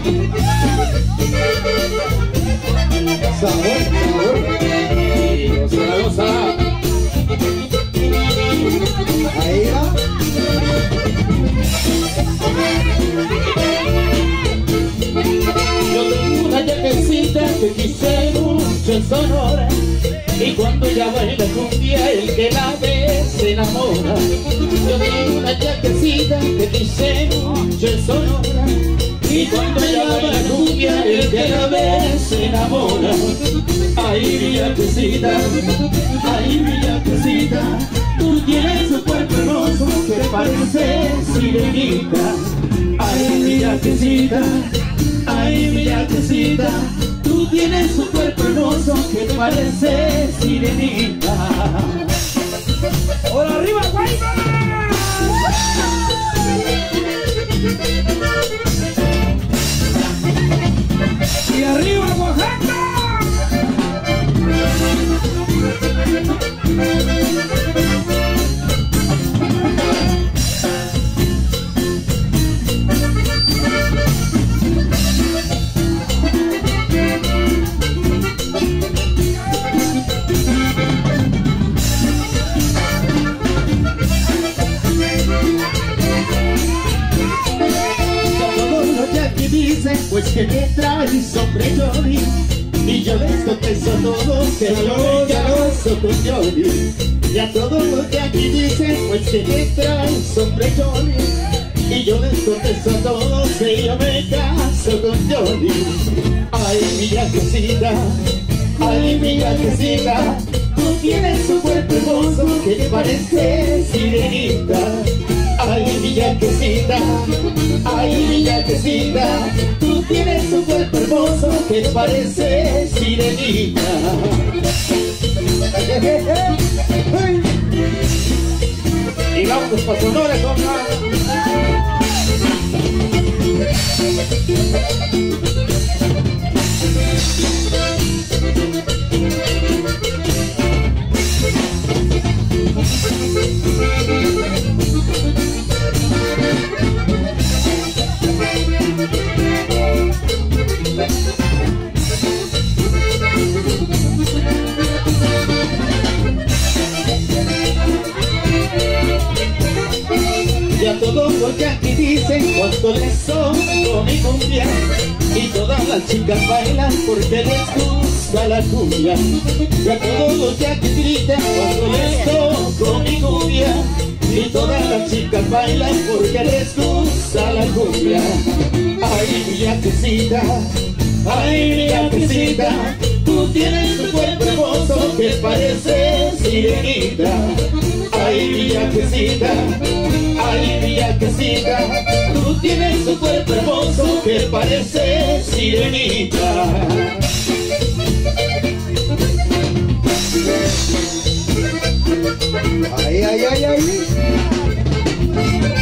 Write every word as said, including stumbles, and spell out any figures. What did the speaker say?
Sabor, sabor. Y goza, goza. Ahí va. Yo tengo una yaquecita que quise mucho en Sonora, y cuando ella baila cumbia el que la ve se enamora. Yo tengo una yaquecita que quise mucho en Sonora, y cuando ella baila cumbia el que la ve se enamora. Ay, mi yaquecita, ay, mi yaquecita, tú tienes un cuerpo hermoso que parece sirenita. Ay, mi yaquecita, ay, mi yaquecita, tú tienes un cuerpo hermoso que parece sirenita. ¡Hola, arriba, Guaymas! ¡Y arriba, Oaxaca! Pues que me trae sombrero y yo les contesto a todos que yo me caso con Johnny. Y a todos los que aquí dicen pues que me trae sombrero y yo les contesto a todos que yo me caso con Johnny. Ay, mi yaquecita, ay, mi yaquecita, tú tienes un cuerpo hermoso que parece sirenita. Ay, mi yaquecita, ay, mi yaquecita, tú tienes un cuerpo hermoso que parece sirenita. Y vamos para Sonora, compa. Y a todos los que aquí dicen cuánto les sonó mi cumbia, y todas las chicas bailan porque les gusta la cumbia. Y a todos los que aquí dicen cuánto les sonó mi cumbia, y todas las chicas bailan porque les gusta la cumbia. Ay, mi yaquecita, ay, mi yaquecita, tú tienes un cuerpo hermoso que parece sirenita. Ay, mi yaquecita, ay, mi yaquecita, tú tienes un cuerpo hermoso que parece sirenita. Ay, ay, ay, ay.